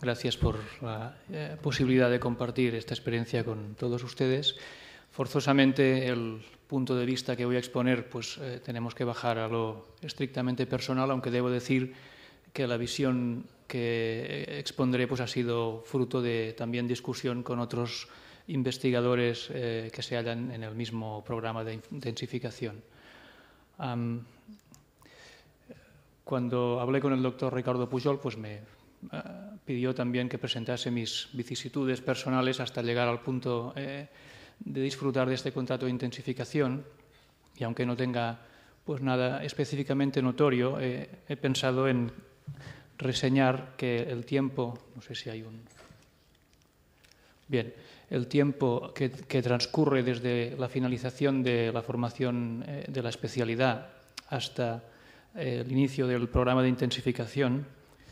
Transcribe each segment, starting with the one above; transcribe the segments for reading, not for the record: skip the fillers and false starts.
gracias por la posibilidad de compartir esta experiencia con todos ustedes. Forzosamente, el punto de vista que voy a exponer, pues tenemos que bajar a lo estrictamente personal, aunque debo decir que la visión que expondré pues ha sido fruto de también discusión con otros investigadores que se hallan en el mismo programa de intensificación. Cuando hablé con el doctor Ricardo Pujol, pues me pidió también que presentase mis vicisitudes personales hasta llegar al punto de disfrutar de este contrato de intensificación, y aunque no tenga pues nada específicamente notorio, he pensado en reseñar que el tiempo, no sé si hay un... Bien, el tiempo que transcurre desde la finalización de la formación de la especialidad hasta el inicio del programa de intensificación,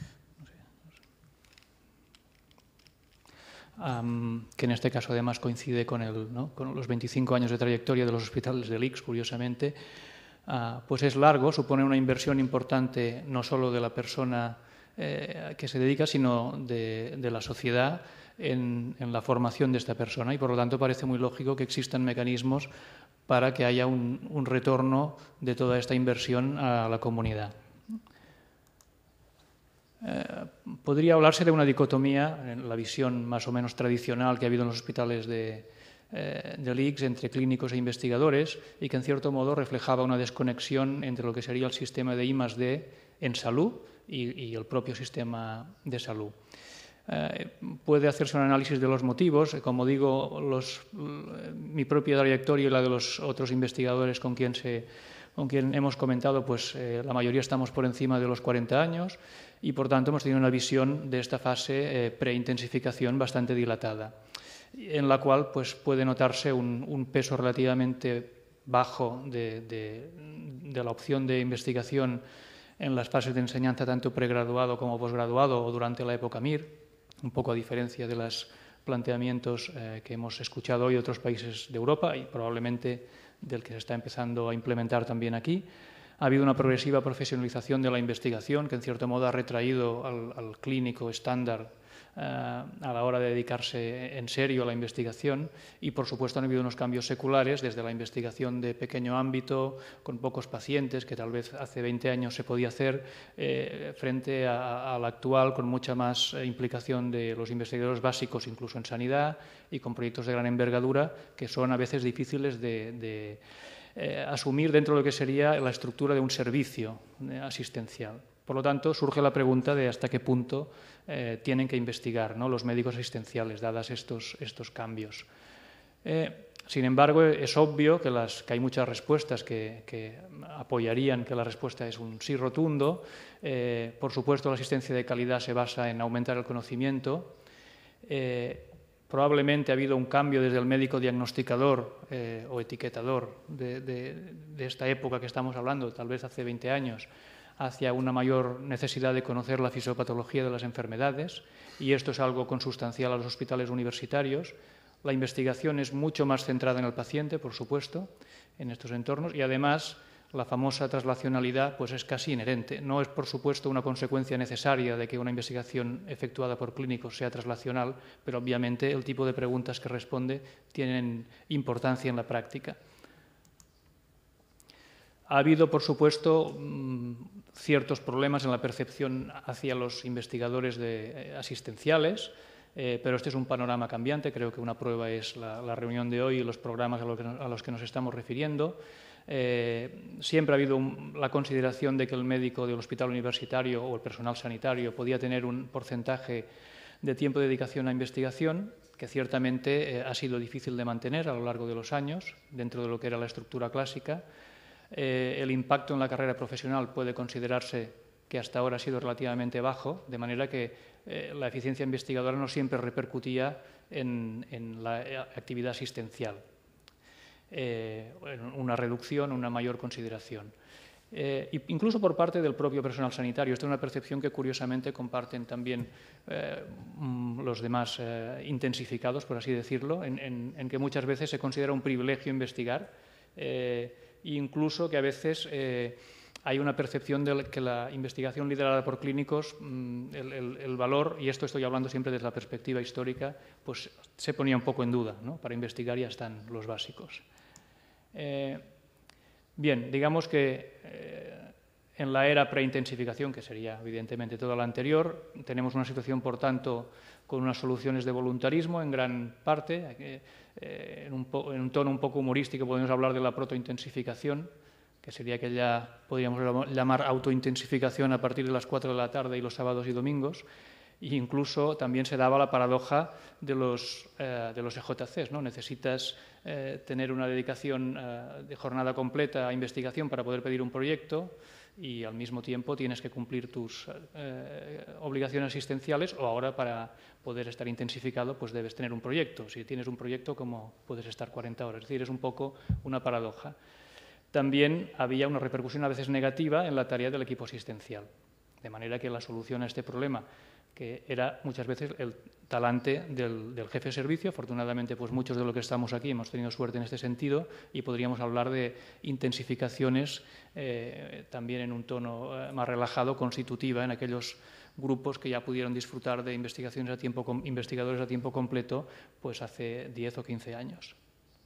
que en este caso además coincide con los 25 años de trayectoria de los hospitales del ICS, curiosamente, pues es largo, supone una inversión importante no solo de la persona que se dedica, sino de la sociedad en la formación de esta persona, y por lo tanto parece muy lógico que existan mecanismos para que haya un retorno de toda esta inversión a la comunidad. Podría hablarse de una dicotomía en la visión más o menos tradicional que ha habido en los hospitales del ICS entre clínicos e investigadores, y que en cierto modo reflejaba una desconexión entre lo que sería el sistema de I+D en salud y el propio sistema de salud. Puede hacerse un análisis de los motivos. Como digo, mi propia trayectoria y la de los otros investigadores con quien hemos comentado, pues la mayoría estamos por encima de los 40 años y, por tanto, hemos tenido una visión de esta fase preintensificación bastante dilatada, en la cual pues, puede notarse un peso relativamente bajo de la opción de investigación en las fases de enseñanza tanto pregraduado como posgraduado o durante la época MIR, un poco a diferencia de los planteamientos que hemos escuchado hoy de otros países de Europa y probablemente del que se está empezando a implementar también aquí. Ha habido una progresiva profesionalización de la investigación que en cierto modo ha retraído al clínico estándar a la hora de dedicarse en serio a la investigación, y por supuesto han habido unos cambios seculares desde la investigación de pequeño ámbito con pocos pacientes que tal vez hace 20 años se podía hacer frente a la actual con mucha más implicación de los investigadores básicos incluso en sanidad y con proyectos de gran envergadura que son a veces difíciles de asumir dentro de lo que sería la estructura de un servicio asistencial. Por lo tanto, surge la pregunta de hasta qué punto tienen que investigar, ¿no?, los médicos asistenciales, dadas estos cambios. Sin embargo, es obvio que hay muchas respuestas que apoyarían que la respuesta es un sí rotundo. Por supuesto, la asistencia de calidad se basa en aumentar el conocimiento. Probablemente ha habido un cambio desde el médico diagnosticador o etiquetador de esta época que estamos hablando, tal vez hace 20 años, hacia una mayor necesidad de conocer la fisiopatología de las enfermedades, y esto es algo consustancial a los hospitales universitarios. La investigación es mucho más centrada en el paciente, por supuesto, en estos entornos, y además la famosa traslacionalidad pues es casi inherente. No es, por supuesto, una consecuencia necesaria de que una investigación efectuada por clínicos sea traslacional, pero obviamente el tipo de preguntas que responde tienen importancia en la práctica. Ha habido, por supuesto, ciertos problemas en la percepción hacia los investigadores asistenciales, pero este es un panorama cambiante. Creo que una prueba es la reunión de hoy y los programas a los que nos estamos refiriendo. Siempre ha habido la consideración de que el médico del hospital universitario o el personal sanitario podía tener un porcentaje de tiempo de dedicación a investigación que ciertamente ha sido difícil de mantener a lo largo de los años dentro de lo que era la estructura clásica. El impacto en la carrera profesional puede considerarse que hasta ahora ha sido relativamente bajo, de manera que la eficiencia investigadora no siempre repercutía en la actividad asistencial. Una reducción, una mayor consideración. Incluso por parte del propio personal sanitario. Esta es una percepción que curiosamente comparten también los demás intensificados, por así decirlo, en que muchas veces se considera un privilegio investigar, incluso que a veces hay una percepción de que la investigación liderada por clínicos, el valor, y esto estoy hablando siempre desde la perspectiva histórica, pues se ponía un poco en duda, ¿no? Para investigar ya están los básicos. Bien, digamos que en la era preintensificación, que sería evidentemente toda la anterior, tenemos una situación, por tanto, con unas soluciones de voluntarismo en gran parte. En un tono un poco humorístico podemos hablar de la protointensificación, que sería que ya podríamos llamar autointensificación a partir de las 4 de la tarde y los sábados y domingos. E incluso también se daba la paradoja de los EJCs, ¿no? Necesitas tener una dedicación de jornada completa a investigación para poder pedir un proyecto y al mismo tiempo tienes que cumplir tus obligaciones asistenciales, o ahora para poder estar intensificado pues debes tener un proyecto. Si tienes un proyecto, ¿cómo puedes estar 40 horas? Es decir, es un poco una paradoja. También había una repercusión a veces negativa en la tarea del equipo asistencial, de manera que la solución a este problema, que era muchas veces el talante del jefe de servicio. Afortunadamente, pues muchos de los que estamos aquí hemos tenido suerte en este sentido y podríamos hablar de intensificaciones también en un tono más relajado, constitutiva, en aquellos grupos que ya pudieron disfrutar de investigadores a tiempo completo pues hace 10 o 15 años.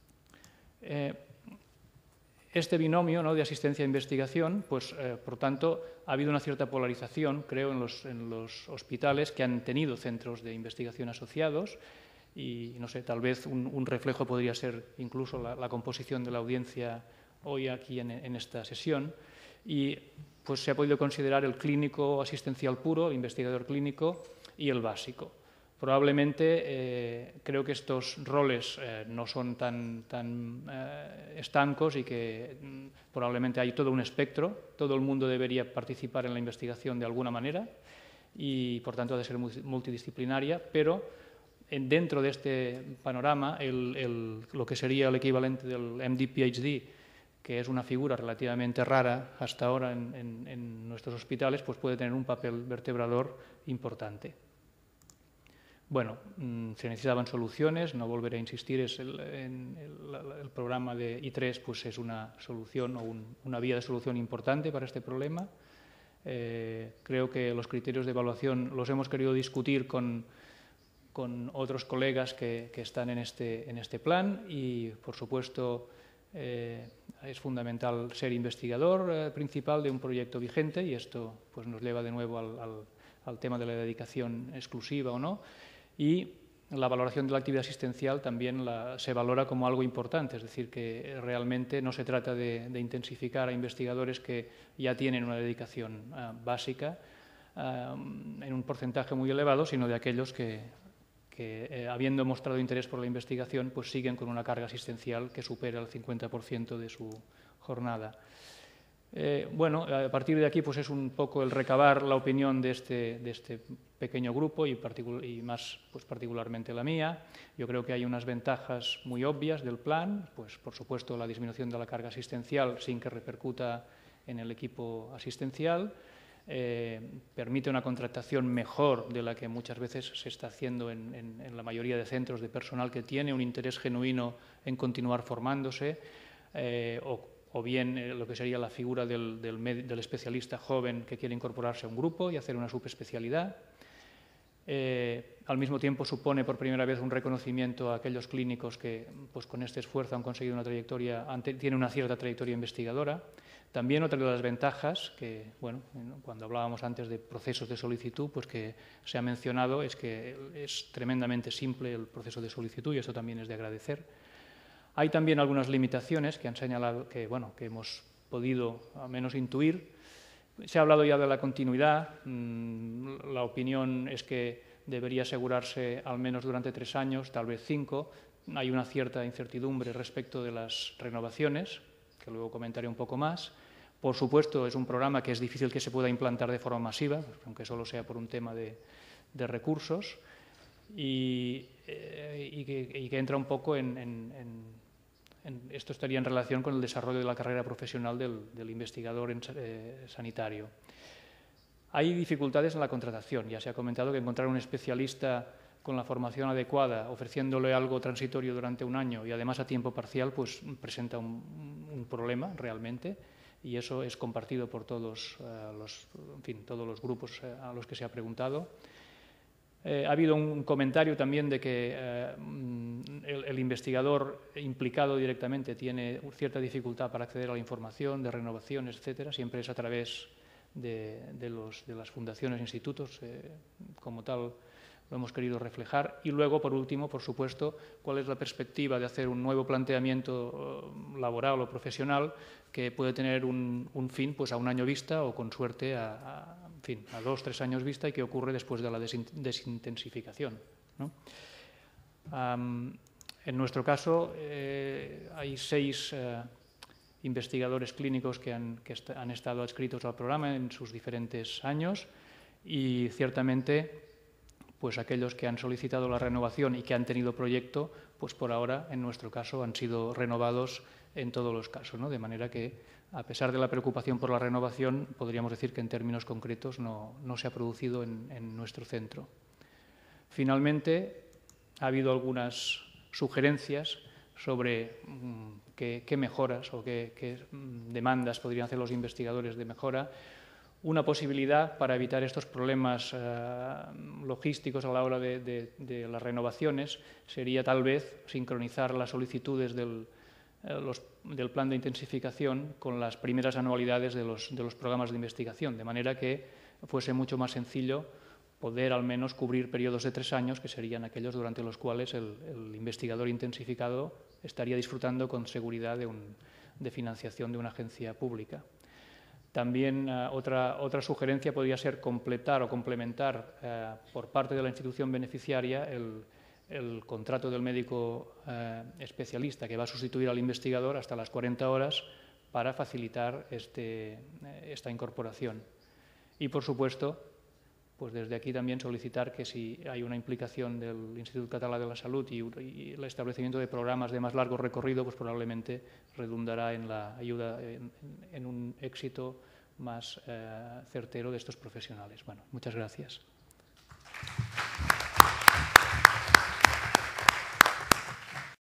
Este binomio, ¿no?, de asistencia e investigación, pues, por tanto, ha habido una cierta polarización, creo, en los hospitales que han tenido centros de investigación asociados y, no sé, tal vez un reflejo podría ser incluso la composición de la audiencia hoy aquí en esta sesión. Y pues se ha podido considerar el clínico asistencial puro, el investigador clínico y el básico. Probablemente creo que estos roles no son tan estancos y que probablemente hay todo un espectro. Todo el mundo debería participar en la investigación de alguna manera y, por tanto, ha de ser multidisciplinaria, pero dentro de este panorama, lo que sería el equivalente del MD-PhD, que es una figura relativamente rara hasta ahora en nuestros hospitales, pues puede tener un papel vertebrador importante. Bueno, se necesitaban soluciones, no volveré a insistir, el programa de I3 pues es una solución o una vía de solución importante para este problema. Creo que los criterios de evaluación los hemos querido discutir con otros colegas que están en este plan y, por supuesto, es fundamental ser investigador principal de un proyecto vigente y esto pues, nos lleva de nuevo al tema de la dedicación exclusiva o no. Y la valoración de la actividad asistencial también se valora como algo importante, es decir, que realmente no se trata de intensificar a investigadores que ya tienen una dedicación básica en un porcentaje muy elevado, sino de aquellos que habiendo mostrado interés por la investigación, pues siguen con una carga asistencial que supera el 50% de su jornada. Bueno, a partir de aquí pues es un poco el recabar la opinión de este pequeño grupo y más pues, particularmente la mía. Yo creo que hay unas ventajas muy obvias del plan, pues por supuesto la disminución de la carga asistencial sin que repercuta en el equipo asistencial, permite una contratación mejor de la que muchas veces se está haciendo en la mayoría de centros de personal que tiene un interés genuino en continuar formándose o bien lo que sería la figura del especialista joven que quiere incorporarse a un grupo y hacer una subespecialidad. Al mismo tiempo supone por primera vez un reconocimiento a aquellos clínicos que pues, con este esfuerzo han conseguido una trayectoria, tienen una cierta trayectoria investigadora. También otra de las ventajas, que bueno, cuando hablábamos antes de procesos de solicitud, pues que se ha mencionado, es que es tremendamente simple el proceso de solicitud y eso también es de agradecer. Hay también algunas limitaciones que han señalado que hemos podido al menos intuir. Se ha hablado ya de la continuidad. La opinión es que debería asegurarse al menos durante 3 años, tal vez 5. Hay una cierta incertidumbre respecto de las renovaciones, que luego comentaré un poco más. Por supuesto, es un programa que es difícil que se pueda implantar de forma masiva, aunque solo sea por un tema de recursos, y que entra un poco esto estaría en relación con el desarrollo de la carrera profesional del investigador sanitario. Hay dificultades en la contratación. Ya se ha comentado que encontrar un especialista con la formación adecuada, ofreciéndole algo transitorio durante un año y además a tiempo parcial, pues presenta un problema realmente y eso es compartido por todos todos los grupos a los que se ha preguntado. Ha habido un comentario también de que el investigador implicado directamente tiene cierta dificultad para acceder a la información de renovaciones, etcétera. Siempre es a través de las fundaciones e institutos, como tal lo hemos querido reflejar. Y luego, por último, por supuesto, cuál es la perspectiva de hacer un nuevo planteamiento laboral o profesional que puede tener un fin pues, a un año vista o, con suerte, a 2 o 3 años vista, y que ocurre después de la desintensificación, ¿no? En nuestro caso, hay 6 investigadores clínicos que han estado adscritos al programa en sus diferentes años, y ciertamente pues aquellos que han solicitado la renovación y que han tenido proyecto, pues por ahora, en nuestro caso, han sido renovados en todos los casos, ¿no? De manera que, a pesar de la preocupación por la renovación, podríamos decir que en términos concretos no se ha producido en nuestro centro. Finalmente, ha habido algunas sugerencias sobre qué mejoras o qué demandas podrían hacer los investigadores de mejora. Una posibilidad para evitar estos problemas logísticos a la hora de las renovaciones sería tal vez sincronizar las solicitudes del plan de intensificación con las primeras anualidades de los programas de investigación, de manera que fuese mucho más sencillo poder al menos cubrir periodos de 3 años, que serían aquellos durante los cuales el investigador intensificado estaría disfrutando con seguridad de financiación de una agencia pública. También otra sugerencia podría ser completar o complementar por parte de la institución beneficiaria el contrato del médico especialista que va a sustituir al investigador hasta las 40 horas para facilitar esta incorporación. Y, por supuesto, pues desde aquí también solicitar que, si hay una implicación del Institut Català de la Salut y el establecimiento de programas de más largo recorrido, pues probablemente redundará en la ayuda, en un éxito más certero de estos profesionales. Bueno, muchas gracias.